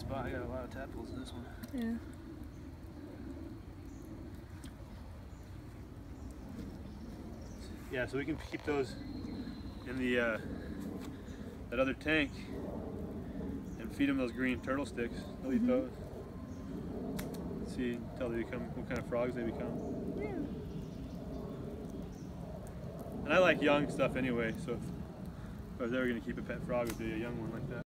spot. I got a lot of tadpoles in this one. Yeah. Yeah, so we can keep those in the that other tank and feed them those green turtle sticks. They'll eat those. See until they become what kind of frogs they become. Yeah. And I like young stuff anyway, so if I was ever going to keep a pet frog, it would be a young one like that.